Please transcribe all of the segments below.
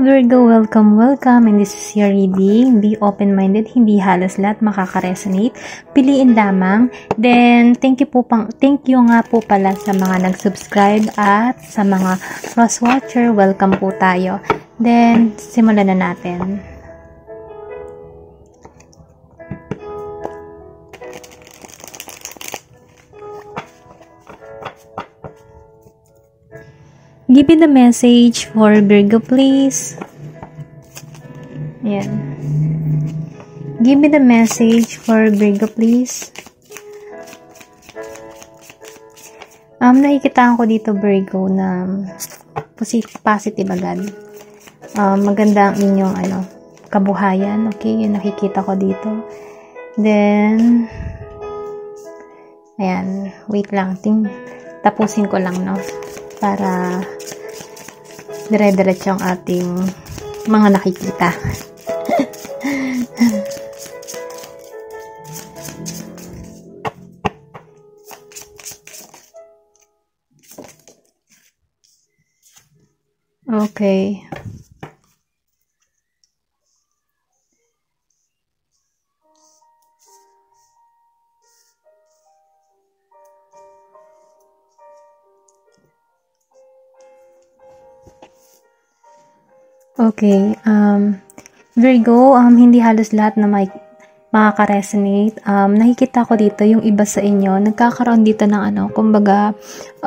Virgo, welcome. And this is your reading. Be open-minded, hindi halos lahat makaka-resonate. Piliin lamang. Then, thank you nga po pala sa mga nag-subscribe at sa mga cross-watcher. Welcome po tayo. Then, simulan na natin. Give me the message for Virgo, please. Ayan. Give me the message for Virgo, please. Nakikita ko dito, Virgo, na positive agad. Maganda ang inyong kabuhayan. Okay, yung nakikita ko dito. Then, ayan. Wait lang. Tapusin ko lang, no? Para dire-diretso ang ating mga nakikita. Okay. Okay, Virgo, hindi halos lahat na makaka-resonate. Nakikita ko dito yung iba sa inyo, nagkakaroon dito ng kumbaga,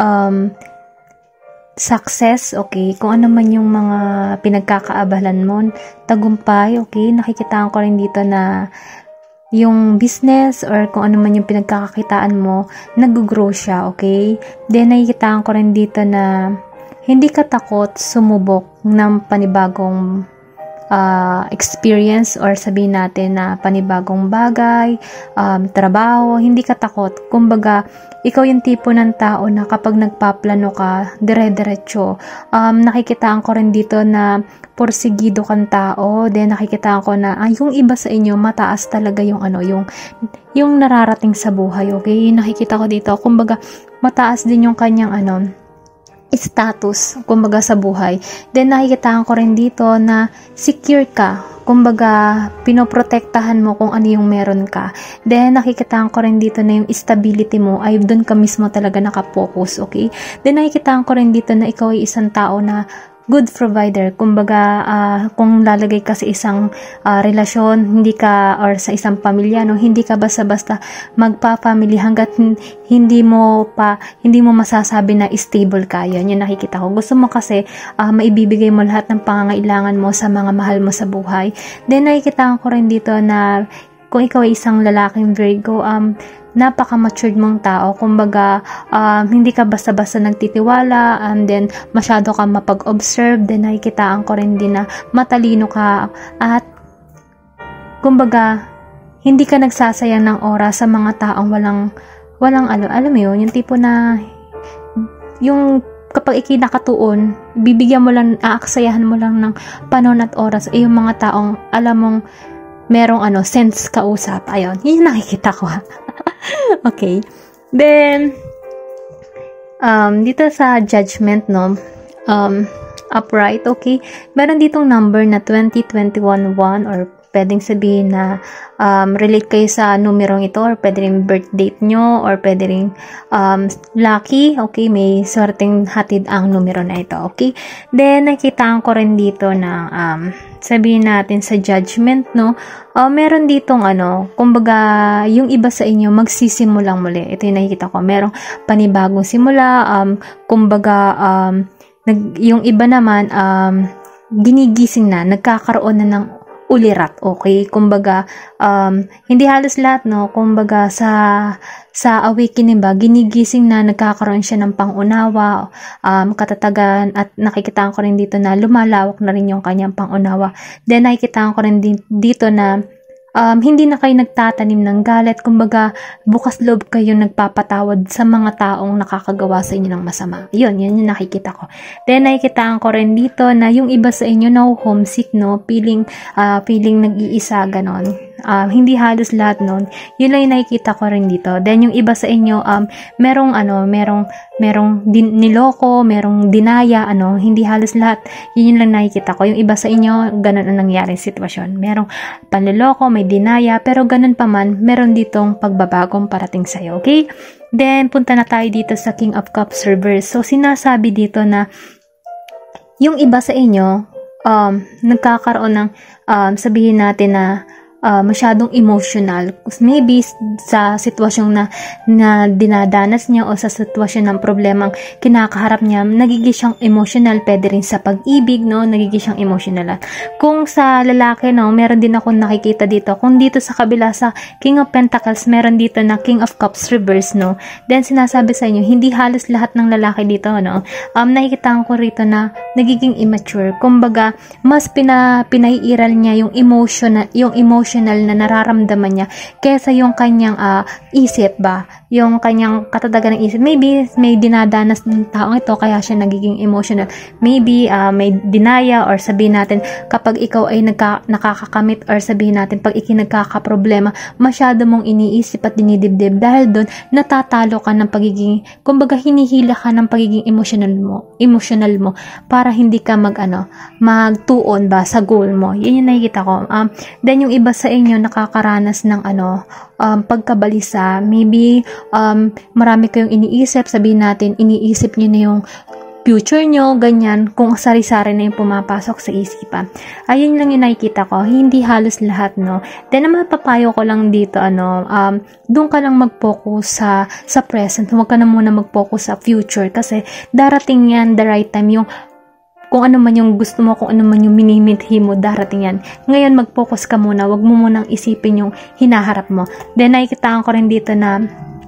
success, okay? Kung ano man yung mga pinagkakaabalan mo, tagumpay, okay? Nakikita ko rin dito na yung business or kung ano man yung pinagkakakitaan mo, nag-grow siya, okay? Then, nakikita ko rin dito na hindi ka takot sumubok ng panibagong experience or sabihin natin na panibagong bagay, trabaho, hindi ka takot. Kumbaga, ikaw yung tipo ng tao na kapag nagpaplano ka, dire-diretso. Nakikitaan ko rin dito na porsigido kang tao. Then nakikitaan ko na yung iba sa inyo mataas talaga yung yung nararating sa buhay, okay? Nakikita ko dito, kumbaga mataas din yung kanyang status, kumbaga sa buhay. Then nakikita ko rin dito na secure ka, kumbaga pinoprotektahan mo kung ano yung meron ka. Then nakikita ko rin dito na yung stability mo ay doon ka mismo talaga nakapokus, okay? Then nakikita ko rin dito na ikaw ay isang tao na good provider, kumbaga kung lalagay ka sa isang relasyon, hindi ka, or sa isang pamilya, no, hindi ka basta-basta magpa-family hanggat hindi mo masasabi na stable ka. Yan yung nakikita ko. Gusto mo kasi maibibigay mo lahat ng pangangailangan mo sa mga mahal mo sa buhay. Then nakikita ko rin dito na kung ikaw ay isang lalaking Virgo, napaka-matured mong tao. Kumbaga, hindi ka basta-basta nagtitiwala, and then masyado ka mapag-observe. Then nakikitaan ko rin din na matalino ka at kumbaga, hindi ka nagsasayang ng oras sa mga taong walang alam mo yun, yung tipo na yung kapag ikinakatuon, bibigyan mo lang, aaksayahan mo lang ng panahon at oras, yung mga taong alam mong merong sense kausap. Ayun, yun yung nakikita ko. Okay. Then, dito sa judgment, no, upright, okay, meron ditong number na 2021 or pwedeng sabihin na relate kayo sa numerong ito, or pwede rin birth date nyo, or pwede rin lucky, okay, may swerteng hatid ang numero na ito, okay. Then, nakita ko rin dito na sabihin natin sa judgment, no, meron ditong kumbaga, yung iba sa inyo magsisimulang muli. Ito yung nakikita ko, merong panibagong simula, kumbaga, yung iba naman, ginigising na, nagkakaroon na ng ulirat, okay? Kumbaga, hindi halos lahat, no? Kumbaga, sa awakening ba, ginigising na nagkakaroon siya ng pangunawa, katatagan, at nakikita ko rin dito na lumalawak na rin yung kanyang pangunawa. Then, nakikita ko rin dito na hindi na kayo nagtatanim ng galit, kumbaga bukas loob kayo nagpapatawad sa mga taong nakakagawa sa inyo ng masama. Yun yung nakikita ko. Then nakikita ko rin dito na yung iba sa inyo na homesick, no, feeling nag-iisa, ganon. Hindi halos lahat nun. Yun lang yung nakikita ko rin dito. Then yung iba sa inyo, merong niloko, merong dinaya, hindi halos lahat. Yun lang nakikita ko. Yung iba sa inyo, ganun ang nangyari sitwasyon. Merong panliloko, may dinaya, pero ganun pa man, meron ditong pagbabagong parating sa'yo. Okay? Then, punta na tayo dito sa King of Cups reverse. So, sinasabi dito na yung iba sa inyo, nagkakaroon ng sabihin natin na masyadong emotional. Maybe sa sitwasyon na dinadanas niya o sa sitwasyon ng problemang kinakaharap niya, nagiging siyang emotional. Pwede rin sa pag-ibig, no? Nagiging siyang emotional. Kung sa lalaki, no, meron din ako nakikita dito. Kung dito sa kabila sa King of Pentacles, meron dito na King of Cups reverse, no? Then sinasabi sa inyo, hindi halos lahat ng lalaki dito, no? Nakikita ko rito na nagiging immature. Kumbaga, mas pinaiiral niya yung emotional na nararamdaman niya kaysa yung kanyang isip ba, yung kanyang katatagan ng isip. Maybe may dinadanas ng taong ito kaya siya nagiging emotional. Maybe may dinaya, or sabihin natin kapag ikaw ay nakakakamit, or sabihin natin pag nagkakaproblema, masyado mong iniisip at dinidibdib, dahil doon natatalo ka ng pagiging, kumbaga hinihila ka ng pagiging emotional mo para hindi ka magtuon ba sa goal mo. Yun yung nakikita ko. Then yung iba sa inyo nakakaranas ng pagkabalisa. Maybe marami kayong iniisip, sabihin natin iniisip niyo na yung future nyo, ganyan, kung sari-sari na yung pumapasok sa isipan. Ayun lang yung nakikita ko, hindi halos lahat, no. Then ang mapapayo ko lang dito, doon ka lang mag-focus sa present, huwag ka na muna mag-focus sa future, kasi darating yan the right time, yung kung ano man yung gusto mo, kung ano man yung minimithi mo, darating yan. Ngayon, mag-focus ka muna. Huwag mo munang isipin yung hinaharap mo. Then, nakikitaan ko rin dito na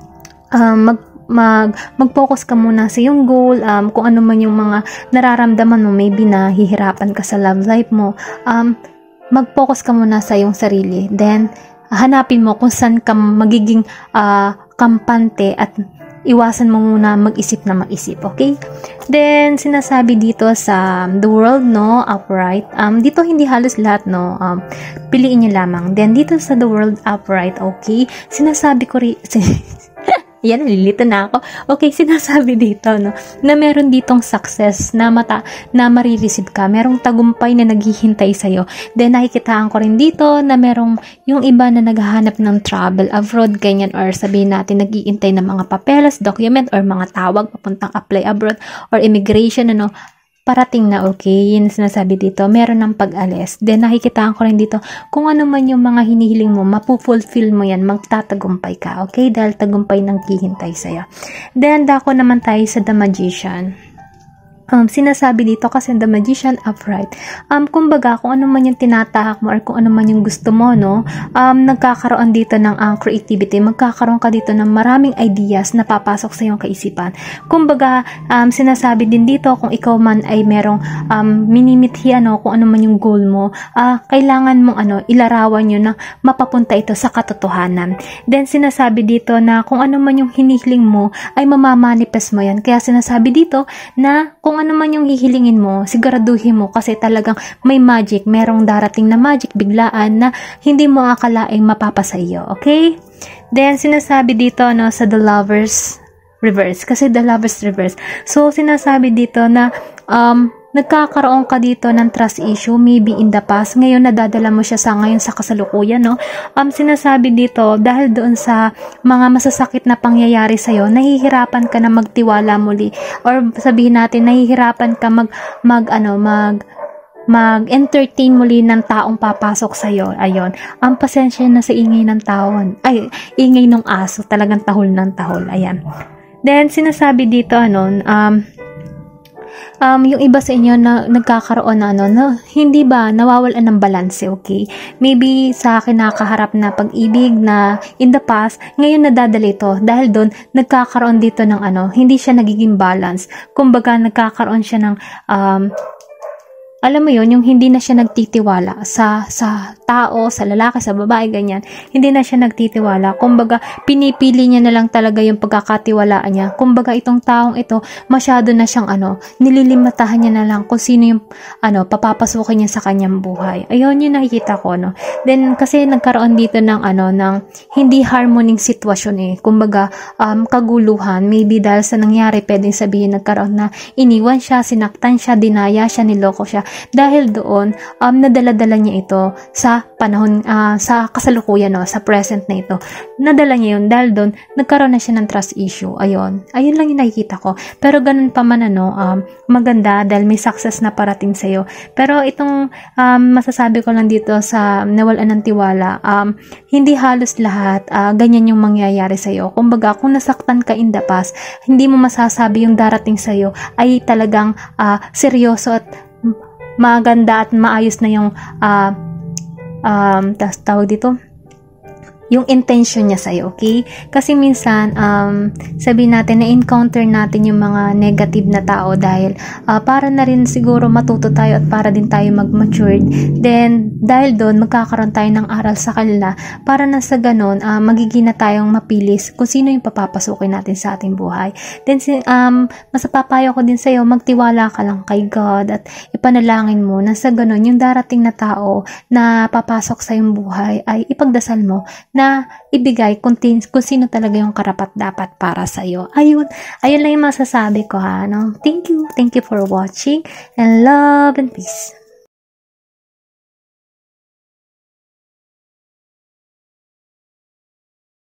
mag-focus ka muna sa yung goal, kung ano man yung mga nararamdaman mo, maybe nahihirapan ka sa love life mo, mag-focus ka muna sa yung sarili. Then, hanapin mo kung saan ka magiging kampante, at iwasan mo muna mag-isip na mag-isip, okay? Then, sinasabi dito sa the world, no, upright. Dito hindi halos lahat, no. Piliin niyo lamang. Then, dito sa the world upright, okay? Sinasabi ko rin, yan, nalilito na ako. Okay, sinasabi dito, no, na meron ditong success na marireceive ka. Merong tagumpay na naghihintay sa'yo. Then, nakikitaan ko rin dito na merong yung iba na naghahanap ng travel abroad, ganyan, or sabihin natin, nag-iintay ng mga papeles, document, or mga tawag papuntang apply abroad, or immigration, parating na, okay? Yun sinasabi dito, meron ng pag-alis. Then, nakikitaan ko rin dito, kung ano man yung mga hinihiling mo, mapufulfill mo yan, magtatagumpay ka, okay? Dahil tagumpay nang hihintay sa'yo. Then, dako naman tayo sa The Magician. Sinasabi dito kasi the magician upright. Kumbaga, kung ano man yung tinatahak mo or kung ano man yung gusto mo, no, nagkakaroon dito ng creativity. Magkakaroon ka dito ng maraming ideas na papasok sa iyong kaisipan. Kumbaga, sinasabi din dito kung ikaw man ay merong minimithi, kung ano man yung goal mo, kailangan mong ilarawan yun na mapapunta ito sa katotohanan. Then, sinasabi dito na kung ano man yung hinihiling mo ay mamamanifest mo yan. Kaya sinasabi dito na kung ano man yung hihilingin mo, siguraduhin mo kasi talagang may magic, merong darating na magic biglaan na hindi mo akalaing mapapasa iyo, okay? Then, sinasabi dito, sa the lovers reverse, kasi the lovers reverse. So, sinasabi dito na, nagkakaroon ka dito ng trust issue, maybe in the past, ngayon nadadala mo siya sa ngayon sa kasalukuyan, no? Sinasabi dito, dahil doon sa mga masasakit na pangyayari sa'yo, nahihirapan ka na magtiwala muli, or sabihin natin, nahihirapan ka mag-entertain muli ng taong papasok sa'yo. Ayun. Pasensya na sa ingay ng taon. Ay, ingay ng aso. Talagang tahol ng tahol. Ayan. Then, sinasabi dito, yung iba sa inyo na nagkakaroon na hindi ba nawawalan ng balanse, okay? Maybe sa kinakaharap na pag-ibig na in the past, ngayon nadadala ito dahil doon nagkakaroon dito ng hindi siya nagiging balance. Kumbaga nagkakaroon siya ng alam mo yon, yung hindi na siya nagtitiwala sa tao, sa lalaki, sa babae, ganyan. Hindi na siya nagtitiwala. Kumbaga, pinipili niya na lang talaga yung pagkakatiwalaan niya. Kumbaga, itong taong ito, masyado na siyang nililimatahan niya na lang kung sino yung papapasukin niya sa kanyang buhay. Ayun yung nakikita ko, no. Then, kasi nagkaroon dito ng ng hindi harmonic sitwasyon eh. Kumbaga, kaguluhan. Maybe dahil sa nangyari, pwedeng sabihin nagkaroon na iniwan siya, sinaktan siya, dinaya siya, niloko siya. Dahil doon, nadala-dala niya ito sa panahon, sa kasalukuyan, no, sa present na ito. Nadala niya yun dahil doon, nagkaroon na siya ng trust issue. Ayun lang yung nakikita ko. Pero ganun pa man, maganda dahil may success na parating sa'yo. Pero itong masasabi ko lang dito sa nawalan ng tiwala, hindi halos lahat ganyan yung mangyayari sa'yo. Kumbaga, kung nasaktan ka in the past, hindi mo masasabi yung darating sa'yo ay talagang seryoso at maganda at maayos na yung tawag dito, yung intention niya sa'yo, okay? Kasi minsan, sabihin natin, na-encounter natin yung mga negative na tao dahil para na rin siguro matuto tayo at para din tayo mag-matured. Then, dahil doon, magkakaroon tayo ng aral sa kanila para na sa ganun, magiging na tayong mapilis kung sino yung papapasukin natin sa ating buhay. Then, masapapayo ko din sa'yo, magtiwala ka lang kay God at ipanalangin mo na sa ganun, yung darating na tao na papasok sa iyong buhay ay ipagdasal mo na ibigay kung sino talaga yung karapat-dapat para sa'yo. Ayun lang yung masasabi ko, ha, no? Thank you for watching, and love and peace.